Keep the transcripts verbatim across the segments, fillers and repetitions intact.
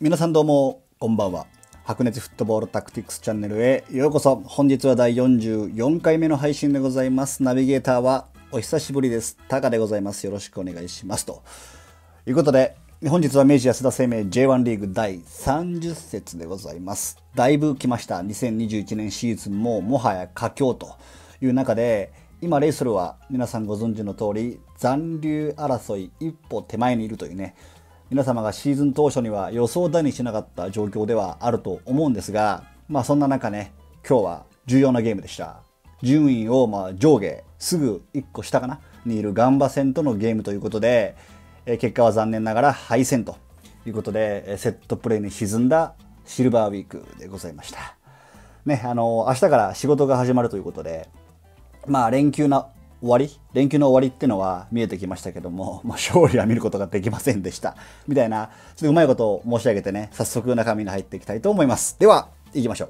皆さんどうもこんばんは。白熱フットボールタクティクスチャンネルへようこそ。本日はだいよんじゅうよんかいめの配信でございます。ナビゲーターはお久しぶりです。タカでございます。よろしくお願いしますということで、本日は明治安田生命 ジェイワン リーグだいさんじゅっ節でございます。だいぶ来ました。にせんにじゅういちねんシーズンももはや佳境という中で、今レイソルは皆さんご存知の通り残留争い一歩手前にいるというね、皆様がシーズン当初には予想だにしなかった状況ではあると思うんですが、まあそんな中ね、今日は重要なゲームでした。順位をまあ上下すぐいっこ下かなにいるガンバ戦とのゲームということで、結果は残念ながら敗戦ということで、セットプレーに沈んだシルバーウィークでございました。ね、あの明日から仕事が始まるということで、まあ連休の終わり連休の終わりっていうのは見えてきましたけども、まあ、勝利は見ることができませんでしたみたいな、ちょっとうまいことを申し上げてね、早速中身に入っていきたいと思います。では行きましょう。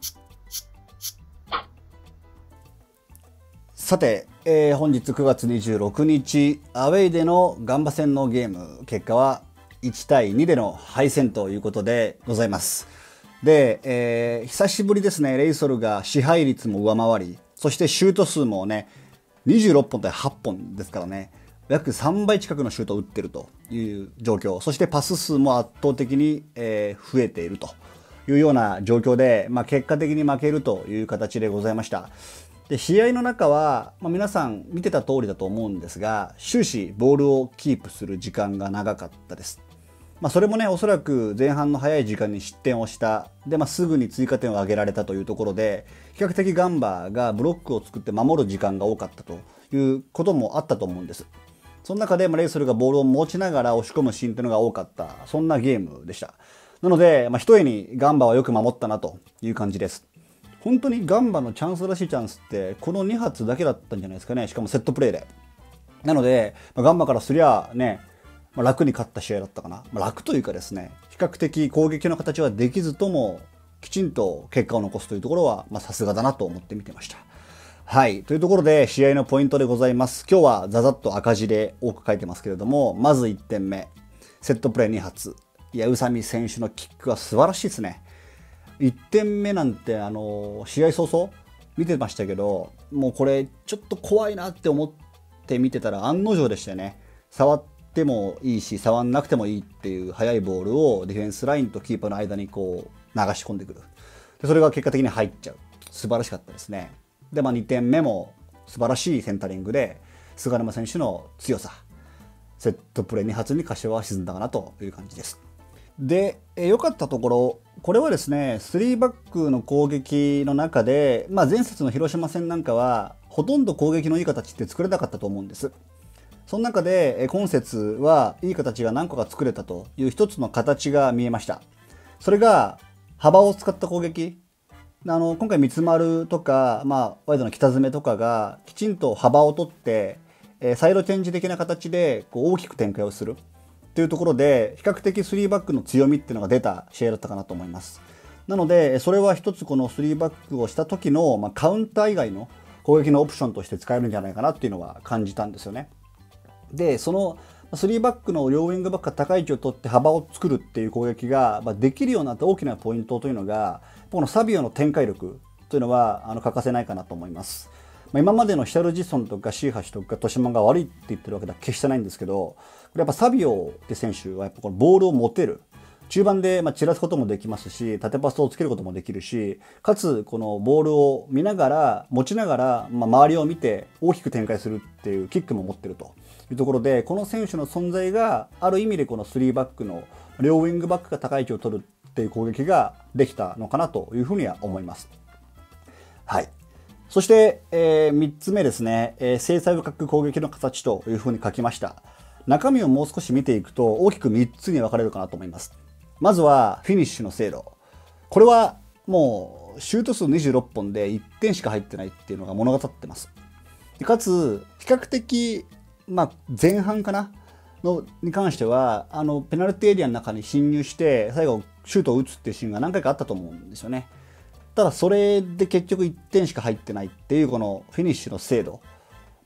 さて、えー、本日くがつにじゅうろくにちアウェイでのガンバ戦のゲーム、結果はいちたいにでの敗戦ということでございます。で、えー、久しぶりですね。レイソルが支配率も上回り、そしてシュート数もねにじゅうろっぽん対はっぽんですからね、約さんばい近くのシュートを打っているという状況、そしてパス数も圧倒的に、えー、増えているというような状況で、まあ、結果的に負けるという形でございました。で、試合の中は、まあ、皆さん見てた通りだと思うんですが、終始ボールをキープする時間が長かったです。まあ、それもね、おそらく前半の早い時間に失点をした。で、まあ、すぐに追加点を挙げられたというところで、比較的ガンバがブロックを作って守る時間が多かったということもあったと思うんです。その中で、まあ、レイソルがボールを持ちながら押し込むシーンというのが多かった。そんなゲームでした。なので、まあ、ひとえにガンバはよく守ったなという感じです。本当にガンバのチャンスらしいチャンスって、このに発だけだったんじゃないですかね。しかもセットプレーで。なので、まあ、ガンバからすりゃね、まあ、楽に勝った試合だったかな、まあ、楽というかですね、比較的攻撃の形はできずともきちんと結果を残すというところはさすがだなと思って見てました。はい、というところで試合のポイントでございます。今日はざざっと赤字で多く書いてますけれども、まずいってんめ、セットプレーに発。いや、宇佐美選手のキックは素晴らしいですね。いってんめなんてあの試合早々見てましたけど、もうこれちょっと怖いなって思って見てたら案の定でしたよね。触ってでもいいし触んなくてもいいっていう速いボールをディフェンスラインとキーパーの間にこう流し込んでくる。でそれが結果的に入っちゃう。素晴らしかったですね。で、まあ、にてんめも素晴らしいセンタリングで菅沼選手の強さ、セットプレーに発に柏は沈んだかなという感じです。で、良かったところ、これはですねスリーバックの攻撃の中で、まあ、前節の広島戦なんかはほとんど攻撃のいい形って作れなかったと思うんです。その中で今節はいい形が何個か作れたという一つの形が見えました。それが幅を使った攻撃。あの今回三つ丸とか、まあ、ワイドの北詰とかがきちんと幅を取ってサイドチェンジ的な形でこう大きく展開をするというところで、比較的スリーバックの強みっていうのが出た試合だったかなと思います。なのでそれは一つこのスリーバックをした時の、まあ、カウンター以外の攻撃のオプションとして使えるんじゃないかなっていうのは感じたんですよね。で、そのスリーバックの両ウィングバックが高い位置を取って幅を作るっていう攻撃ができるようになった大きなポイントというのが、このサビオの展開力というのはあの欠かせないかなと思います。まあ、今までのヒシャルジソンとかシーハシとかトシマが悪いって言ってるわけでは決してないんですけど、これやっぱサビオって選手はやっぱこのボールを持てる。中盤でまあ散らすこともできますし、縦パスをつけることもできるし、かつこのボールを見ながら持ちながら、まあ、周りを見て大きく展開するっていうキックも持ってるというところで、この選手の存在がある意味でこのスリーバックの両ウィングバックが高い位置を取るっていう攻撃ができたのかなというふうには思います。はい。そして、えー、みっつめですね、えー、正細部角攻撃の形というふうに書きました。中身をもう少し見ていくと大きくみっつに分かれるかなと思います。まずはフィニッシュの精度。これはもうシュート数にじゅうろっぽんでいってんしか入ってないっていうのが物語ってます。かつ比較的、まあ、前半かなのに関してはあのペナルティーエリアの中に侵入して最後シュートを打つっていうシーンが何回かあったと思うんですよね。ただそれで結局いってんしか入ってないっていうこのフィニッシュの精度。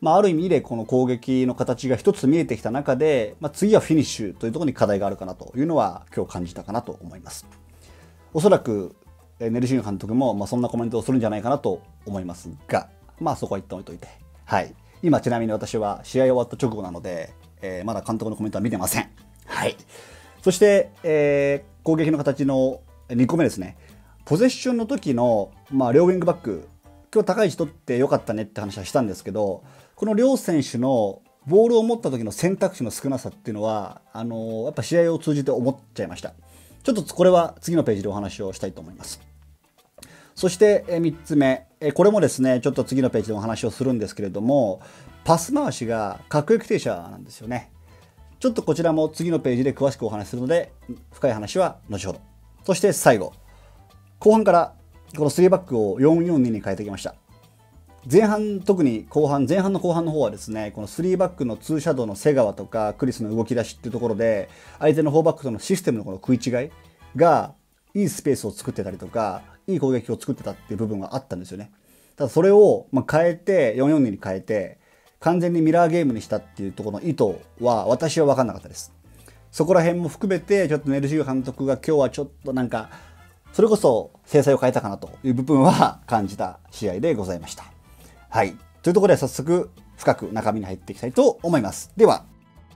まあ、ある意味でこの攻撃の形が一つ見えてきた中で、まあ、次はフィニッシュというところに課題があるかなというのは今日感じたかなと思います。おそらくネルシン監督もまあそんなコメントをするんじゃないかなと思いますが、まあそこは一旦置いといて、はい、今ちなみに私は試合終わった直後なので、えー、まだ監督のコメントは見てません。はい、そして、えー、攻撃の形のにこめですね。ポゼッションの時の、まあ、両ウィングバック、今日高い位置取ってよかったねって話はしたんですけど、この両選手のボールを持った時の選択肢の少なさっていうのはあのー、やっぱ試合を通じて思っちゃいました。ちょっとこれは次のページでお話をしたいと思います。そしてみっつめ、これもですねちょっと次のページでお話をするんですけれども、パス回しが各駅停車なんですよね。ちょっとこちらも次のページで詳しくお話しするので、深い話は後ほど。そして最後、後半からこのスリーバックをよんよんにに変えてきました。前半、特に後半、前半の後半の方はですね、このスリーバックのツーシャドウの瀬川とかクリスの動き出しっていうところで、相手のフォーバックとのシステムのこの食い違いが、いいスペースを作ってたりとか、いい攻撃を作ってたっていう部分があったんですよね。ただそれをまあ変えて、よんよんにに変えて、完全にミラーゲームにしたっていうところの意図は私は分かんなかったです。そこら辺も含めて、ちょっとネルシー監督が今日はちょっとなんか、それこそ精彩を変えたかなという部分は感じた試合でございました。はい。というところで早速深く中身に入っていきたいと思います。では、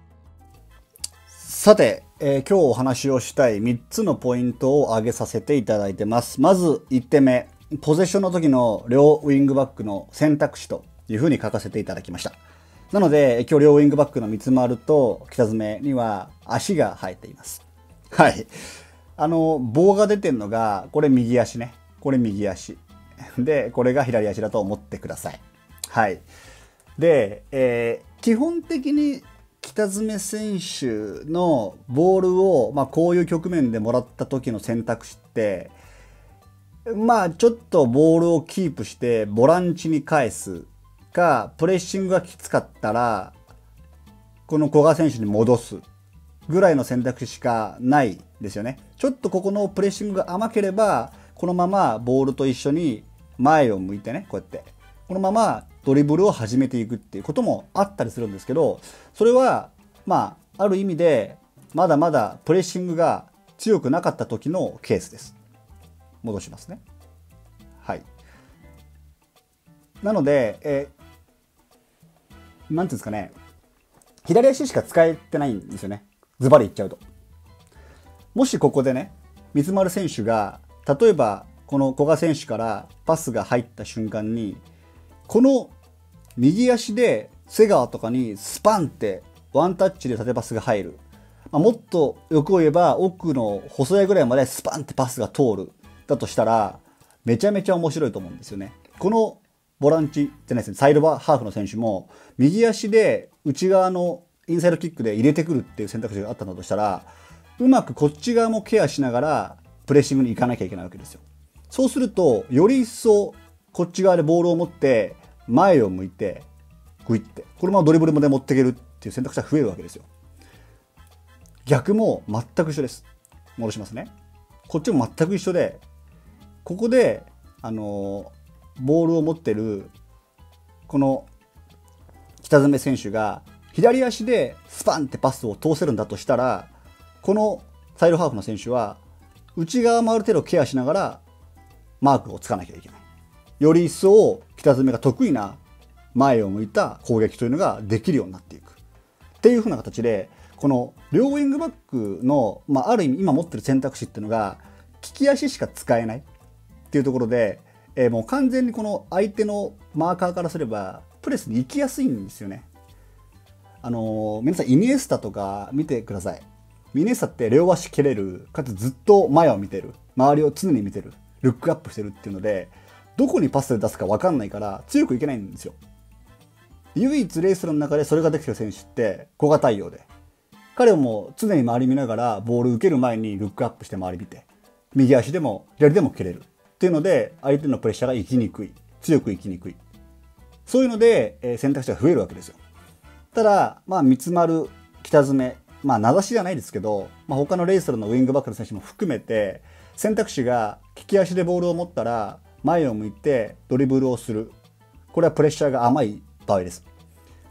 さて、えー、今日お話をしたいみっつのポイントを挙げさせていただいてます。まずいってんめ、ポゼッションの時の両ウィングバックの選択肢というふうに書かせていただきました。なので、今日両ウィングバックの三つ丸と北爪には足が生えています。はい。あの、棒が出てるのが、これ右足ね。これ右足。で、これが左足だと思ってください。はい。で、えー、基本的に北爪選手のボールを、まあ、こういう局面でもらった時の選択肢って、まあ、ちょっとボールをキープしてボランチに返すか、プレッシングがきつかったら、この古賀選手に戻すぐらいの選択肢しかないですよね。ちょっとここのプレッシングが甘ければ、このままボールと一緒に前を向いてね、こうやって。このままドリブルを始めていくっていうこともあったりするんですけど、それは、まあ、ある意味で、まだまだプレッシングが強くなかった時のケースです。戻しますね。はい。なので、えー、なんていうんですかね、左足しか使えてないんですよね。ズバリ言っちゃうと。もしここでね、水丸選手が、例えば、この古賀選手からパスが入った瞬間に、この右足で瀬川とかにスパンってワンタッチで縦パスが入る。まあ、もっと欲を言えば奥の細谷ぐらいまでスパンってパスが通る。だとしたら、めちゃめちゃ面白いと思うんですよね。このボランチじゃないですね、サイドバーハーフの選手も、右足で内側のインサイドキックで入れてくるっていう選択肢があったんだとしたら、うまくこっち側もケアしながらプレッシングに行かなきゃいけないわけですよ。そうすると、より一層こっち側でボールを持って前を向いてグイって、このままドリブルまで持っていけるっていう選択肢が増えるわけですよ。逆も全く一緒です。戻しますね。こっちも全く一緒で、ここであのボールを持ってるこの北爪選手が左足でスパンってパスを通せるんだとしたら、このサイドハーフの選手は内側もある程度ケアしながらマークをつかなきゃいけない。より一層北爪が得意な前を向いた攻撃というのができるようになっていくっていう風な形で、この両ウィングバックの、まあ、ある意味今持ってる選択肢っていうのが利き足しか使えないっていうところで、えー、もう完全にこの相手のマーカーからすればプレスに行きやすいんですよね。あのー、皆さんイニエスタとか見てください。イニエスタって両足蹴れる、かつずっと前を見てる、周りを常に見てる、ルックアップしてるっていうので、どこにパスで出すか分かんないから強くいけないんですよ。唯一レースの中でそれができてる選手って古賀太陽で、彼も常に周り見ながらボール受ける前にルックアップして周り見て、右足でも左でも蹴れるっていうので、相手のプレッシャーが行きにくい、強く行きにくい、そういうので、えー、選択肢が増えるわけですよ。ただ、まあ、三つ丸、北爪、まあ、名指しじゃないですけど、まあ、他のレイソルのウィングバックの選手も含めて、選択肢が利き足でボールを持ったら前を向いてドリブルをする。これはプレッシャーが甘い場合です。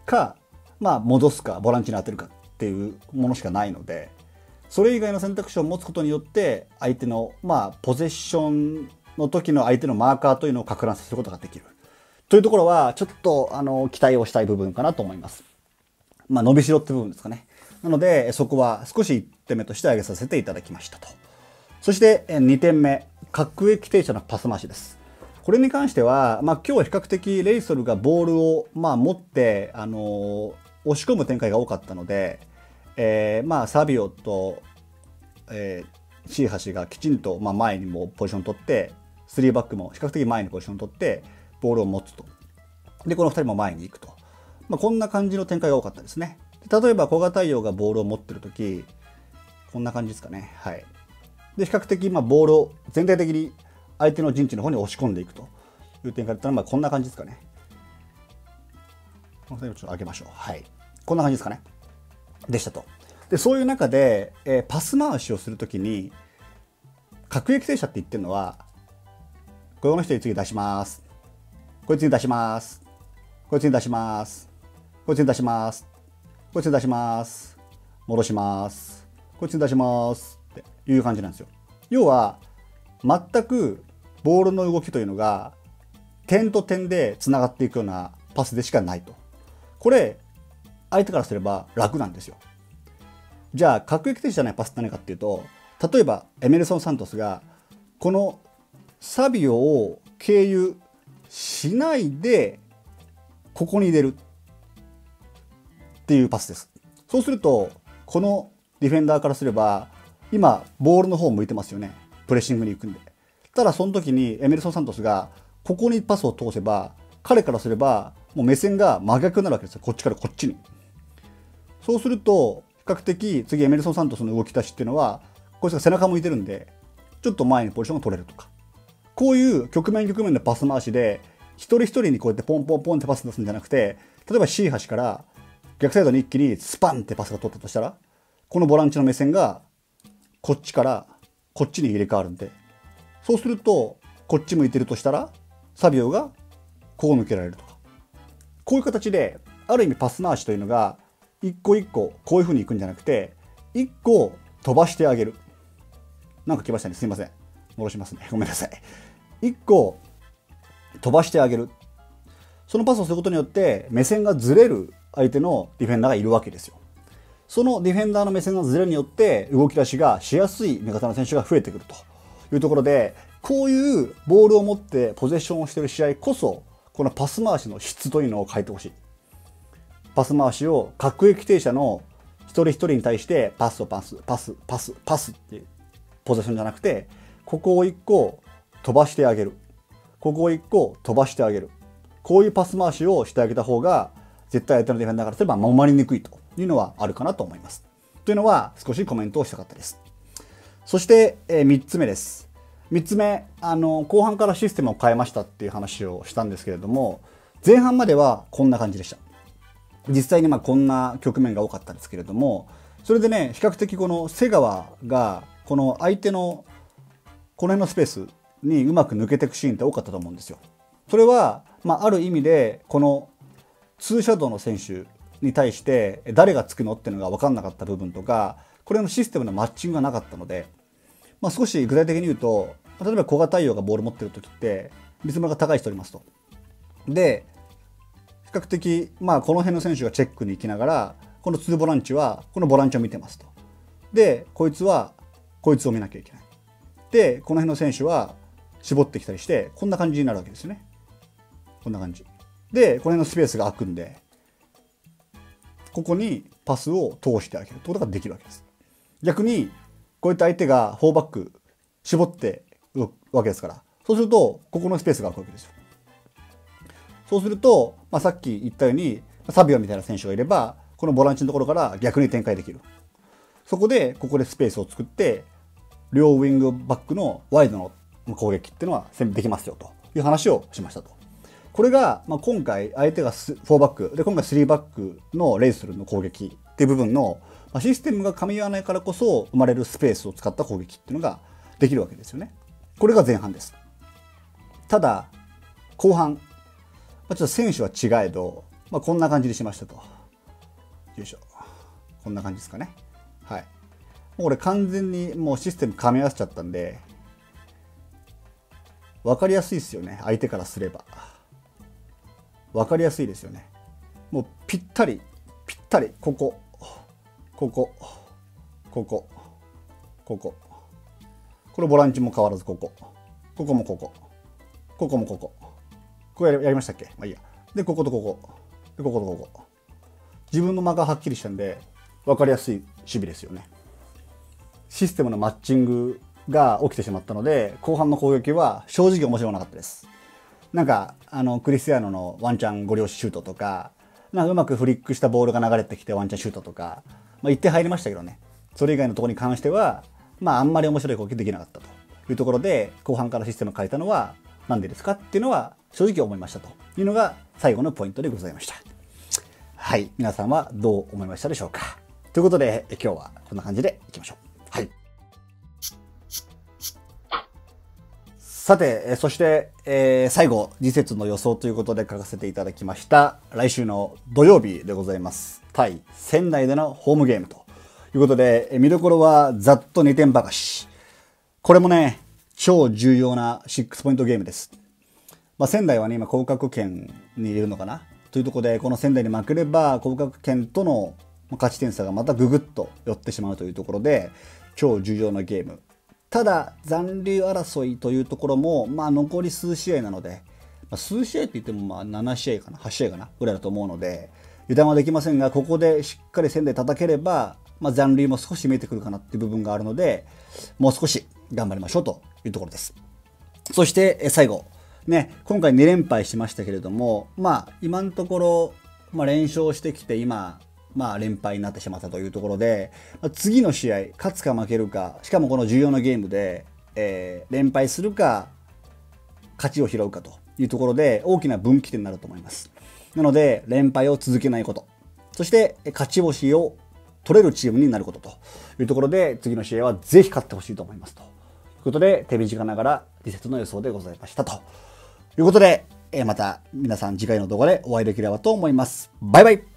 か、まあ、戻すかボランチに当てるかっていうものしかないので、それ以外の選択肢を持つことによって相手の、まあ、ポゼッションの時の相手のマーカーというのを攪乱させることができるというところはちょっとあの期待をしたい部分かなと思います。まあ、伸びしろって部分ですかね。なのでそこは少しいってんめとして挙げさせていただきましたと。そしてにてんめ、各駅停車のパス回しです。これに関しては、まあ、今日は比較的レイソルがボールを、まあ、持って、あのー、押し込む展開が多かったので、えー、まあサビオと、えー、シーハシがきちんと、まあ、前にもポジションを取ってスリーバックも比較的前にポジションを取ってボールを持つと。でこのふたりも前に行くと、まあ、こんな感じの展開が多かったですね。例えば古賀太陽がボールを持ってる時こんな感じですかね。はい。で比較的まあボールを全体的に相手の陣地の方に押し込んでいくという展開だったら、まあこんな感じですかね。このふたりをちょっと上げましょう。はい。こんな感じですかね。でしたと。でそういう中で、えー、パス回しをするときに各駅停車って言ってるのは、この人に次出します、こいつに出します、こいつに出します、こいつに出します、こいつに出します、戻します、こいつに出しますっていう感じなんですよ。要は全くボールの動きというのが点と点でつながっていくようなパスでしかないと。これ相手からすれば楽なんですよ。じゃあ各駅停車じゃないパスって何かっていうと、例えばエメルソン・サントスがこのサビオを経由しないでここに入れるっていうパスです。そうするとこのディフェンダーからすれば今ボールの方向いてますよね。プレッシングに行くんで。ただその時にエメルソン・サントスがここにパスを通せば彼からすればもう目線が真逆になるわけですよ。こっちからこっちに。そうすると比較的次エメルソン・サントスの動き出しっていうのはこいつが背中向いてるんでちょっと前にポジションが取れるとか、こういう局面局面のパス回しで一人一人にこうやってポンポンポンってパス出すんじゃなくて、例えば シー 端から逆サイドに一気にスパンってパスが取ったとしたら、このボランチの目線がこっちからこっちに入れ替わるんで、そうするとこっち向いてるとしたらサビオがこう抜けられるとか、こういう形である意味パス回しというのが一個一個こういう風にいくんじゃなくて一個飛ばしてあげる。なんか来ましたね。すいません。戻しますね。ごめんなさい。一個飛ばしてあげる。そのパスをすることによって目線がずれる相手のディフェンダーがいるわけですよ。そのディフェンダーの目線のずれによって動き出しがしやすい味方の選手が増えてくるというところで、こういうボールを持ってポゼッションをしている試合こそこのパス回しの質というのを変えてほしい。パス回しを各駅停車の一人一人に対してパスをパスパスパスパスっていうポゼッションじゃなくて、ここを一個飛ばしてあげる、ここを一個飛ばしてあげる、こういうパス回しをしてあげた方が絶対相手のディフェンダーからすれば守りにくいというのはあるかなと思います。というのは少しコメントをしたかったです。そして、えー、みっつめです。みっつめ、あの後半からシステムを変えましたっていう話をしたんですけれども、前半まではこんな感じでした。実際にまあこんな局面が多かったんですけれども、それでね、比較的この瀬川がこの相手のこの辺のスペースにうまく抜けていくシーンって多かったと思うんですよ。それは、まあ、ある意味でこのツーシャドウの選手に対して誰がつくのっていうのが分かんなかった部分とか、これのシステムのマッチングがなかったので、まあ、少し具体的に言うと、例えば古賀太陽がボール持ってる時って見積もりが高い人おりますと。で比較的、まあ、この辺の選手がチェックに行きながらこのツーボランチはこのボランチを見てますと。でこいつはこいつを見なきゃいけない。でこの辺の選手は絞ってきたりしてこんな感じになるわけですよね。こんな感じでこの辺のスペースが空くんでここにパスを通してあげるってことができるわけです。逆にこういった相手がフォーバック絞って動くわけですから、そうするとここのスペースが空くわけですよ。そうすると、まあ、さっき言ったようにサビオみたいな選手がいればこのボランチのところから逆に展開できる。そこでここでスペースを作って両ウィングバックのワイドの攻撃っていうのはできますよという話をしましたと。これが、まあ、今回相手がフォーバックで今回スリーバックのレイソルの攻撃っていう部分の、まあ、システムが噛み合わないからこそ生まれるスペースを使った攻撃っていうのができるわけですよね。これが前半です。ただ後半、まあ、ちょっと選手は違えど、 まあ、こんな感じにしましたと。よいしょ。こんな感じですかね。はい。もうこれ完全にもうシステム噛み合わせちゃったんで、分かりやすいですよね。相手からすれば。分かりやすいですよね。もうぴったり、ぴったり、ここ、ここ、ここ、ここ。これボランチも変わらずここ。ここもここ。ここもここ。ここやりましたっけ？まあいいや。で、こことここ。で、こことここ。自分の間がはっきりしたんで、分かりやすい守備ですよね。システムのマッチングが起きてしまったので、後半の攻撃は正直面白くなかったです。なんか、あの、クリスティアーノのワンチャンご両シュートとか、なんかうまくフリックしたボールが流れてきてワンチャンシュートとか、まあいってん入りましたけどね。それ以外のところに関しては、まああんまり面白い攻撃できなかったというところで、後半からシステムを変えたのはなんでですかっていうのは正直思いましたというのが最後のポイントでございました。はい。皆さんはどう思いましたでしょうか。ということで、今日はこんな感じでいきましょう。はい。さて、そして、えー、最後、次節の予想ということで書かせていただきました。来週の土曜日でございます。対仙台でのホームゲームということで、見どころはざっとにてんばかし。これもね、超重要なろくポイントゲームです。まあ、仙台はね、今降格圏にいるのかなというところで、この仙台に負ければ降格圏との勝ち点差がまたぐぐっと寄ってしまうというところで、超重要なゲーム。ただ残留争いというところも、まあ、残り数試合なので、まあ、数試合って言ってもまあななしあいかなはちしあいかなぐらいだと思うので油断はできませんが、ここでしっかり仙台叩ければ、まあ、残留も少し見えてくるかなっていう部分があるので、もう少し頑張りましょうというところです。そして最後ね、今回にれんぱいしましたけれども、まあ今のところ、まあ、連勝してきて今まあ連敗になってしまったというところで、次の試合勝つか負けるか、しかもこの重要なゲームで、えー、連敗するか勝ちを拾うかというところで大きな分岐点になると思います。なので連敗を続けないこと、そして勝ち星を取れるチームになることというところで、次の試合はぜひ勝ってほしいと思いますということで、手短ながら次節の予想でございましたということで、また皆さん次回の動画でお会いできればと思います。バイバイ。